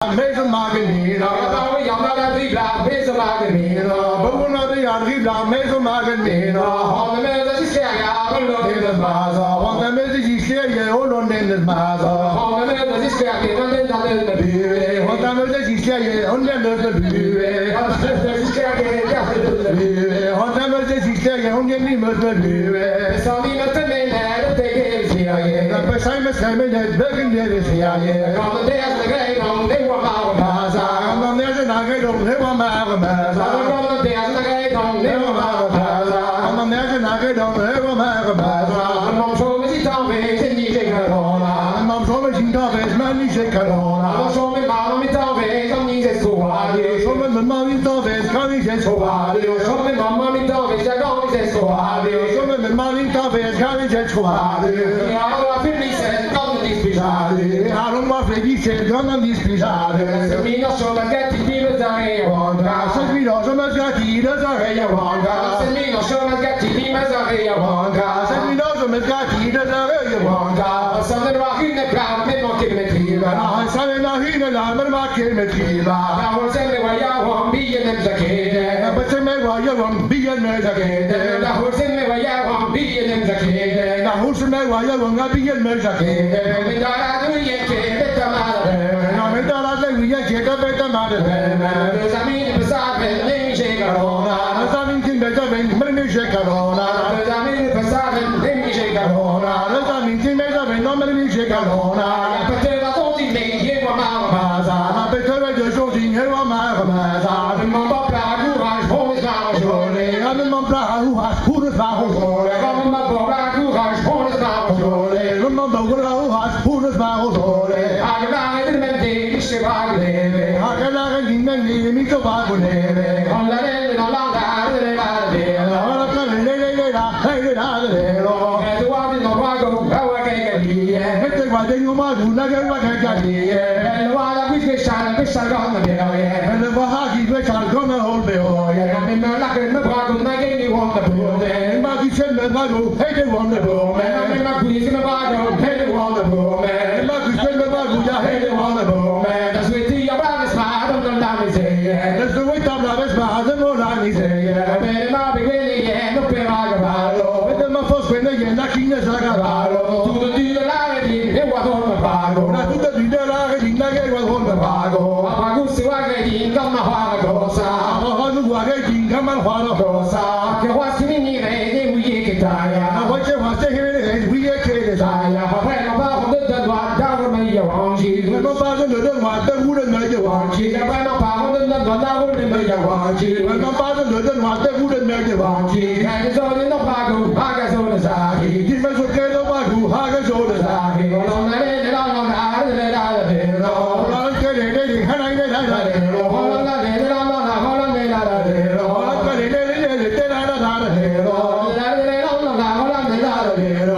Meestal maken niet. Jammer dat die blaad, meestal maken niet. Boven dat die aan die blaad, meestal maken niet. Want de mensen die zeggen, ja, we doen in het maas. Want de mensen die zeggen, hoe doen in het maas. Want de mensen die zeggen, dan in dat in de buurt. Want de mensen die zeggen, hoe doen in de buurt. Want de mensen die zeggen, ja, in de buurt. Want de mensen die zeggen, hoe doen in de buurt. We staan niet met de mensen, dat tegen je. We zijn met het begin dit is ja. Want de eerste keer dan, ik word maar maas. En dan is het dan geen om helemaal maar maas. Want de eerste keer dan, ik word maar maas. En dan is het dan geen om helemaal maar maas. En dan zo is het dan weer, is niet zeker corona. En dan zo is het dan weer, maar niet zeker corona. En dan zo met mama met dan weer, dan niet eens zo hard. Zo met mijn man niet dan weer, kan niet eens zo hard. Zo met mama met dan weer, dan kan niet eens zo hard. Zo met mijn man niet dan weer, kan niet eens zo hard. Ja, maar vind niet zeggen, kan het niet speciaal. Ja, dan mag ik niet zeggen, kan het niet speciaal. Zeg me nog zo met dat die met daar in wandra. Zeg me nog zo met dat die dat daar in wandra. Zeg me nog zo met dat die met daar in wandra. Zeg me nog zo met dat die dat daar in wandra. Zijn er maar in de kraan met nog met hier. Nou, zijn er nog in de laat, maar maak je met hier. Nou, zijn er waar jou van bieden en zakeren. Wat zijn mij waar je van bieden met zakeren. Nou, zijn er waar jou van bieden en zakeren. Nou, hoe zijn mij waar je van bieden met zakeren. Met daar doe je het met de maden. Nou, met daar zeg je het met de maden. Dus aan mij bestaat met een zeker corona. Dat is niet met de wind, maar niet zeker corona. Dus aan mij bestaat met een zeker corona. Dat is niet met de wind, maar niet zeker corona. Betekent dat ook niet mee, helemaal maar. Maar betekent dus ook niet helemaal maar. En mijn papa, hoe was hoe is nou zo? En mijn papa, hoe is nou zo? En mijn papa, hoe was hoe is nou zo? En mijn papa, hoe is nou zo? Ik dacht dat met die is te wagen leven. Ik dacht niet met die niet te wagen leven. Om de reden dan lang daar de waarde. Dat kan niet, nee, En toen had ik nog wagen, hoe ik het niet. ik wat ik maar doen, dat ik wat ik niet. En toen had ik wist gaan de weer. En dan was ik met haar gaan hol bij hoor. En in mijn lachen, mijn brak, en dan ging die wonderboom. En maar die zin met mij doen, hey de wonderboom. En in mijn koeien, mijn brak, en de wonderboom. En maar die zin met mij doen, ja hey de wonderboom. Dat is weer die jouw is maar, dan kan dat niet zeggen. Dat is de witte blad is maar, dat moet hij niet zeggen. Ben maar beginnen en op een wagenbaro. Met de man vast binnen je, dat ging het zaken raro. Toen de dure lagen die, heel wat onder mijn pago. Dat doet het niet de lagen, die dat ik wat hond pago. Maar goed, ze wagen die, kan maar waren goza. Maar wat doe ik, die kan maar gewoon goza. Je was niet reden, hoe je het daar. Maar wat je was tegen me, wie je kreeg het daar. Maar wij nog wel van dit en wat, daar met je wandje. Met mijn vader de wat, dat moet het met je wandje. Ja, wij nog wel van dit en wat, daar met je wandje. Met mijn vader de wat, dat moet het met je wandje. En zo in de pago, haga zo de zaakje. Die mensen kennen maar hoe hagen zo de zaken. Dan de dan naar de Dan kan je niet gaan naar de Holland,